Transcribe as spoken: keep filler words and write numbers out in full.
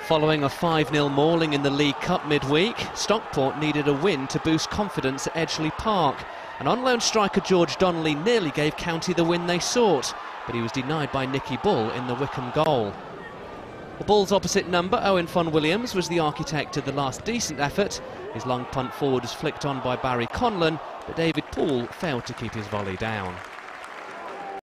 Following a five nil mauling in the League Cup midweek, Stockport needed a win to boost confidence at Edgeley Park. And on-loan striker George Donnelly nearly gave County the win they sought, but he was denied by Nicky Bull in the Wycombe goal. The Bulls' opposite number, Owen Fon-Williams, was the architect of the last decent effort. His long punt forward was flicked on by Barry Conlon, but David Poole failed to keep his volley down.